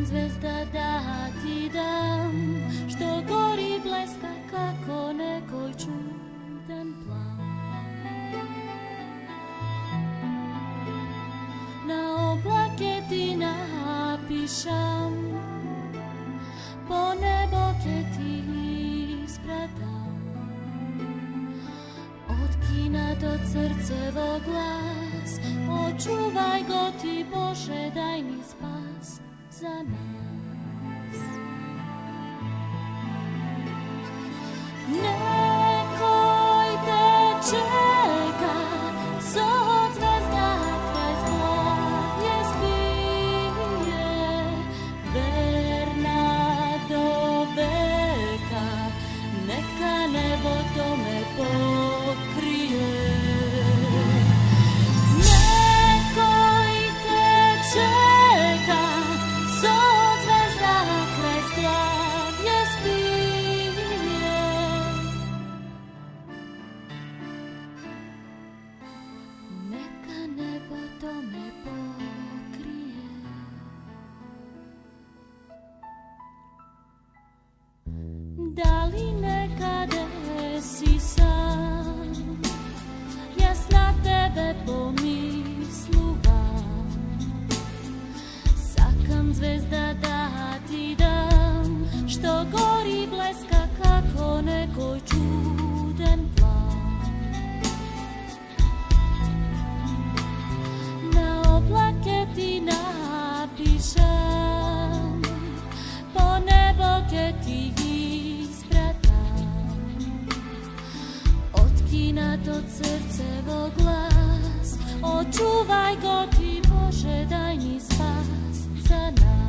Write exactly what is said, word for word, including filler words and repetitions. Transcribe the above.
Sakam zvezda da ti dam, što gori bleska kako nekoj čudan plan. Na oblake ti napišam, po nebo ke ti ispratam. Od kina do srcevo glas, očuvaj go ti Bože, daj mi spas za nas. Nekoj te čeka, od zvezda kraj zglavlje spije, verna do veka, neka nebo tome pokrije. Nekoj te čeka, od zvezda kraj zglavlje spije, neka nebo tome pokrije. Da li nekade si sam, jas na tebe pomisluvam. Sakam zvezda da ti dam, što gori bleska kako nekoj čuden plan. Na oblake ti napišam, po nebo ke ti ispratam. Od kina do srcevo glas, očuvaj go ti Bože, daj mi spas za nas.